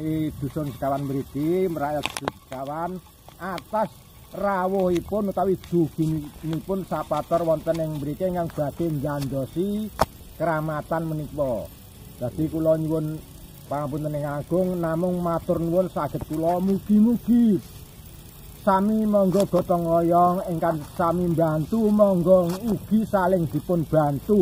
dusun sekawan mriki merakyat sekawan atas rawuhipun utawi duginipun sapator wonten ing mriki ingkang badhe njandosi keramatan menika. Dadi kula nyuwun pangapunten ing agung namung matur nuwun saged kula mugi-mugi sami monggo gotong royong ingkang sami mbantu monggo ugi saling dipun bantu.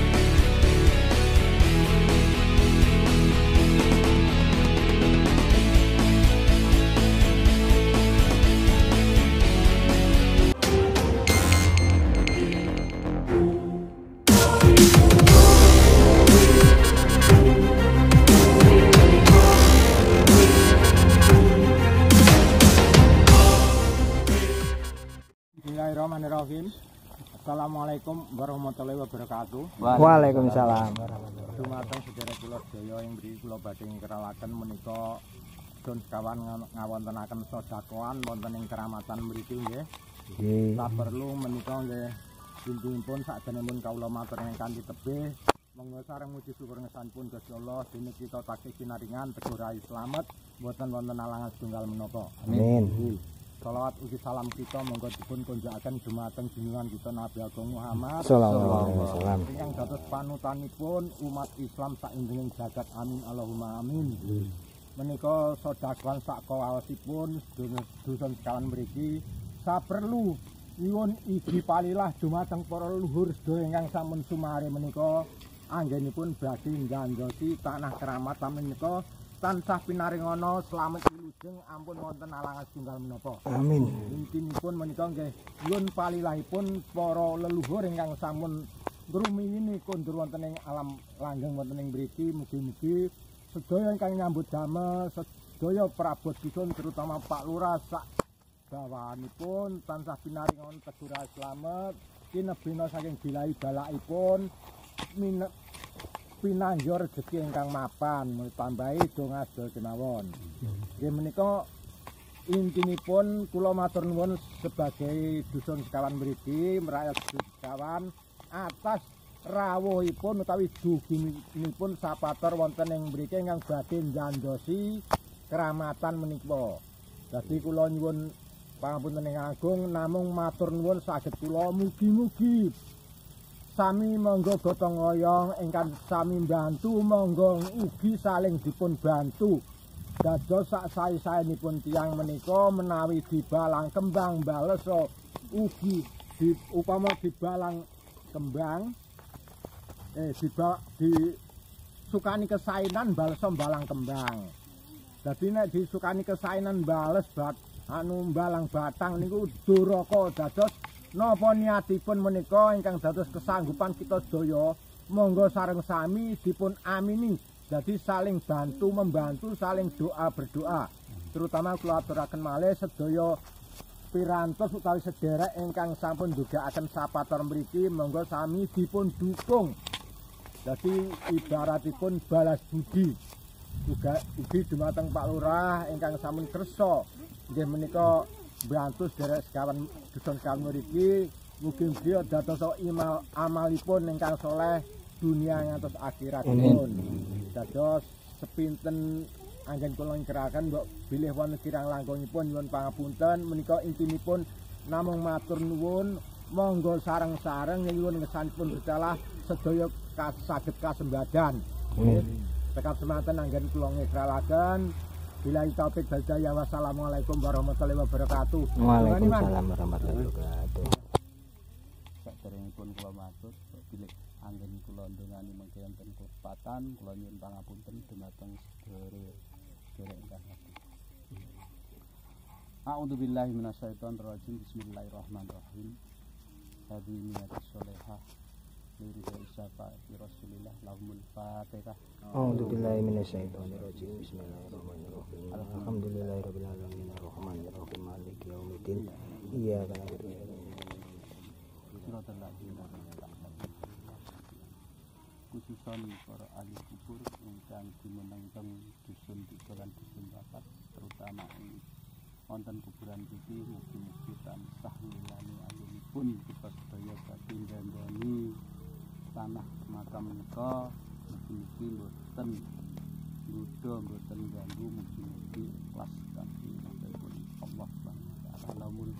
Bismillahirrahmanirrahim. Assalamualaikum warahmatullahi wabarakatuh. Waalaikumsalam. Dumateng sedherek kula sedaya ing mriki kula badhe ngrelaken menika Dusun Sekawan ngawontenaken sedekahan wonten ing keramatan mriki nggih. Nggih. Tak perlu menika nggih intinipun sakjenenipun kawula matur ing kanthi tebih monggo sareng muji syukur ngesanipun Gusti Allah dene kita taksih sinaringan tegur rayi slamet mboten wonten alangan setunggal menapa. Amin. Salawat ugi salam kita monggo dipun konjakaken dumateng junjungan kita Nabi Agung Muhammad sallallahu alaihi wasallam ingkang dados panutanipun umat Islam sak indhenging jagat. Amin Allahumma amin. Menika sedekahan sak kawaosipun dusun sekawan mriki saperlu nyuwun iji palilah dumateng para leluhur sedaya ingkang sampun sumare menika anggenipun badhe njanjosi tanah keramatan menika tansah pinaringana slamet wilujeng ampun wonten alangan setunggal menapa. Amin. Intinipun menika nggih nyuwun palilahipun para leluhur ingkang sampun ngrumiyin kondur wonten ing alam langgeng wonten ing mriki mugi-mugi sedaya ingkang nyambut damel sedaya prabot dusun terutama Pak Lurah sak bawahanipun tansah pinaringana tegur slamet kinebena saking bilahi balakipun pinanjur rezeki ingkang mapan tambahi donga sedaya kemawon. Nggih menika intinipun kula matur nuwun sebagai dusun sekawan mriki merakyat sekawan atas rawuhipun utawi duginipun sapator wonten ing mriki ingkang badhe njandosi keramatan menika. Dadi kula nyuwun pangapunten ing agung namung matur nuwun saged kula mugi-mugi sami monggo gotong royong ingkang sami mbantu monggo ugi saling dipun bantu. Dados sak sae-saenipun tiyang menika menawi dibalang kembang bales ugi upama dibalang kembang disukani kesainan bales balang kembang. Dadi nek disukani kesainan bales balang batang niku duraka. Dados napa niatipun menika ingkang dados kesanggupan kita sedaya monggo sareng sami dipun amini. Jadi saling bantu membantu, saling doa berdoa. Terutama kula aturaken malih sedaya pirantos utawi sederek ingkang sampun ndugakaken sapator mriki monggo sami dipun dukung. Jadi ibaratipun balas budi. Ugi dumateng Pak Lurah ingkang sampun kersa nggih menika bantu sederek sekawan dusun sekawan mriki mugi-mugi dados amalipun ingkang saleh dunia ngantos akhiratipun. Dados sepinten anggen kula ngkeraken mbok bilih wonten kirang langkungipun nyuwun pangapunten menika intinipun namung matur nuwun monggo sareng-sareng nyuwun ngesanipun berdalah sedaya saged kasembadan. Tekap semanten anggen kula ngekralaken. Billahi taufik wal hidayah. Wassalamualaikum warahmatullahi wabarakatuh. Waalaikumsalam warahmatullahi wabarakatuh. Saderengipun kula matur bilih anggen kula ndongani mengke wonten kepatan kula nyuwun pangapunten dumateng sedherek ingkang ati. A'udzubillahi minasyaitonir rajim. Bismillahirrahmanirrahim. Hadhihi niyatus sholihah liridhi syafaati Rasulillah lahumul Fatihah. A'udzubillahi minasyaitonir rajim. Bismillahirrahmanirrahim. Alhamdulillahirabbil alamin arrahmanir rahim maliki yaumiddin. Iyyaka na'budu wa iyyaka khususon para ahli kubur ingkang dimenengken dusun tiga lan dusun papat terutama ing wonten kuburan iki mugi-mugi tansah milani anggenipun kita sedaya badhe nggandani tanah makam menika mugi-mugi mboten nggodha mboten ganggu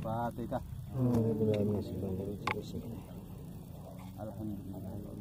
Fatihah. Alhamdulillah.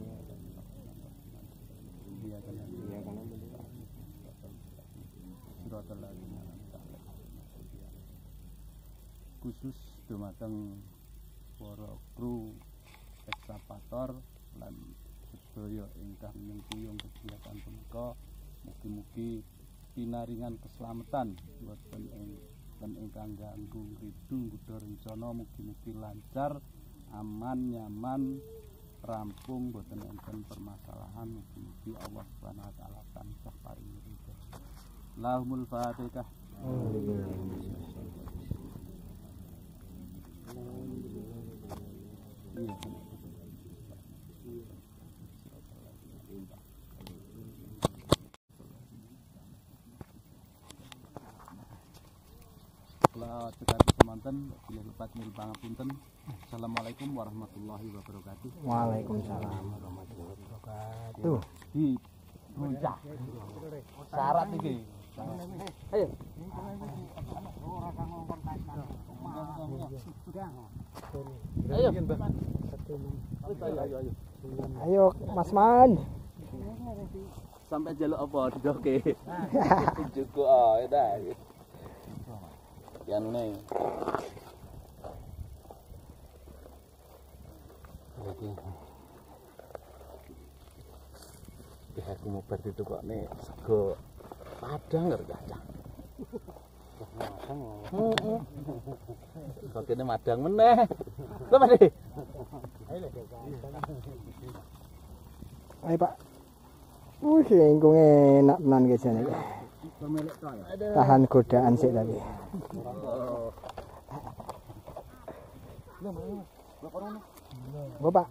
Khusus dumateng para kru ekskavator lan sedaya ingkang nyengkuyung kegiatan punika, mugi-mugi pinaringan keselamatan boten ingkang ganggu ridu nggodha rencana, mugi-mugi lancar, aman, nyaman, rampung, boten enten permasalahan, mugi-mugi Allah Subhanahu wa taala tansah paringi ridho. Lahumul Fatihah. Kula cekati semanten bilih lepat mil pangapunten. Assalamualaikum warahmatullahi wabarakatuh. Waalaikumsalam warahmatullahi wabarakatuh. Di muncah syarat iki. Ayo. Ayo. Ayo. Ayo Mas Man. Sampai jaluk apa didoke? Juga ae dah. Yang ini. Aku mau berarti itu kok nih sego padang nggak cacah. Kok ini madang meneh. Apa deh? Ayo Pak. Lingkung enak tenan guys ini. Tahan godaan sih tadi. Go Pak.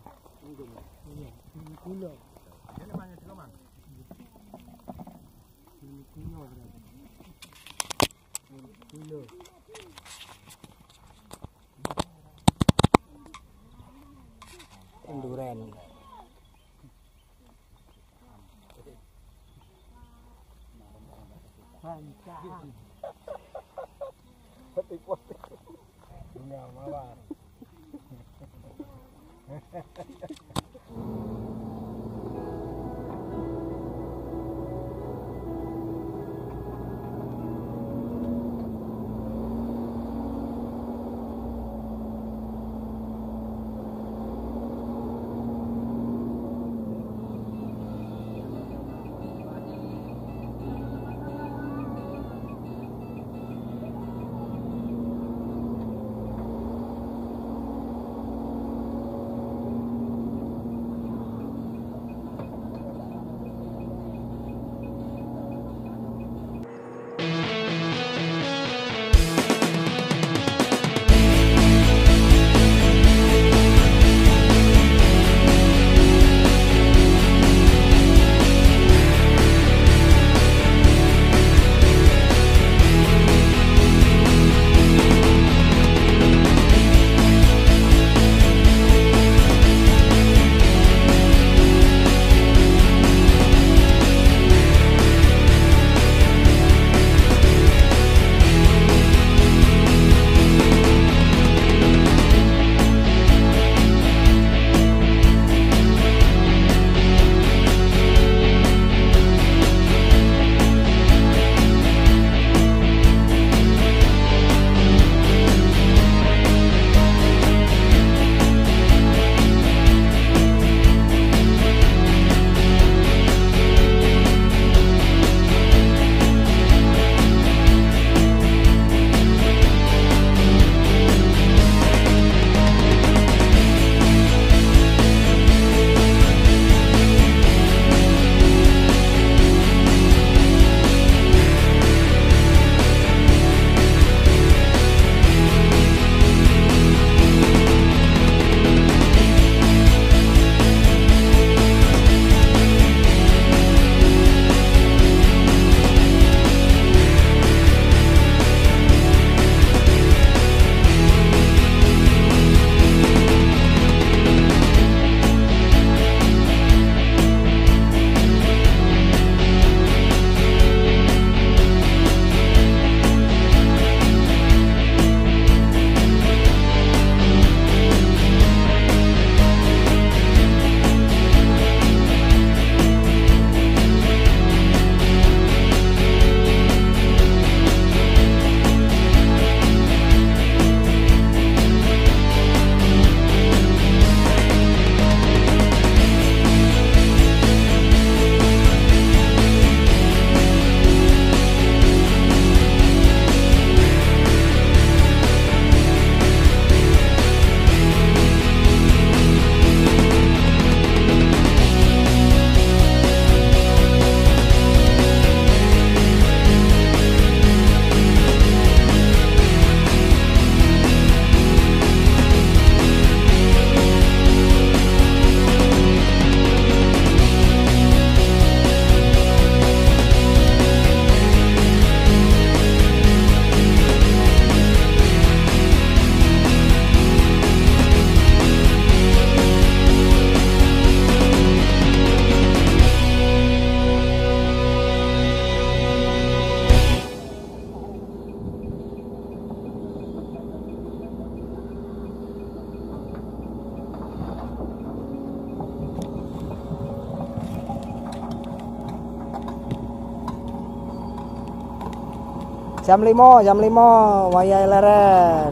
Enduren. Enggak mawar. Jam 5 wayahe leren.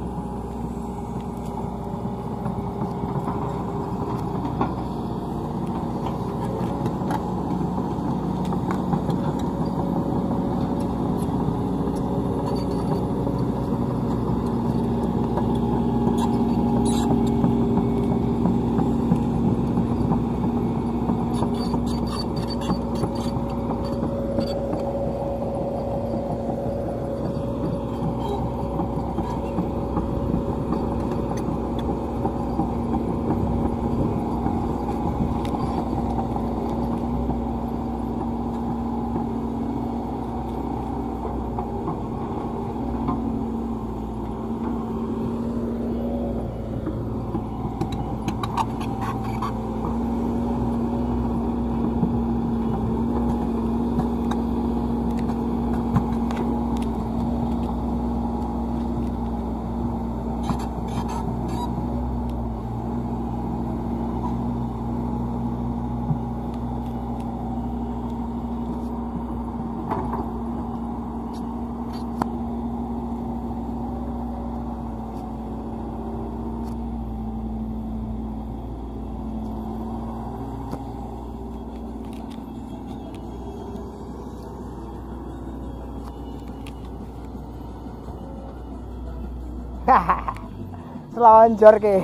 Selonjor ke.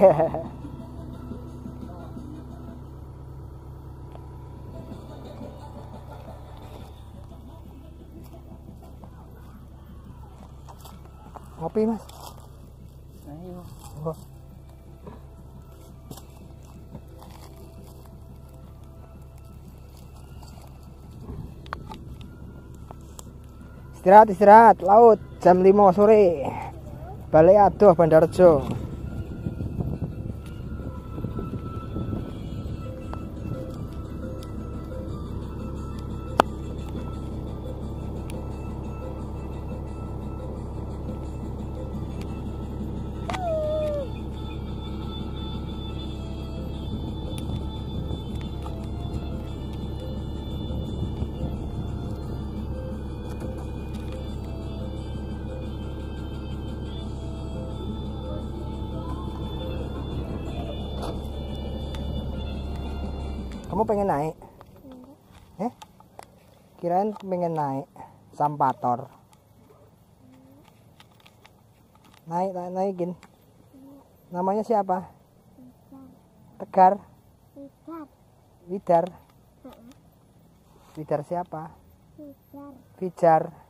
Ngopi, Mas. Ayo. Oh. Istirahat laut jam 5 sore. Balik adoh Bandarjo. Kamu pengen naik? Kirain pengen naik Sampator. Naikin. Namanya siapa? Tegar. Widar. Widar siapa? Fijar.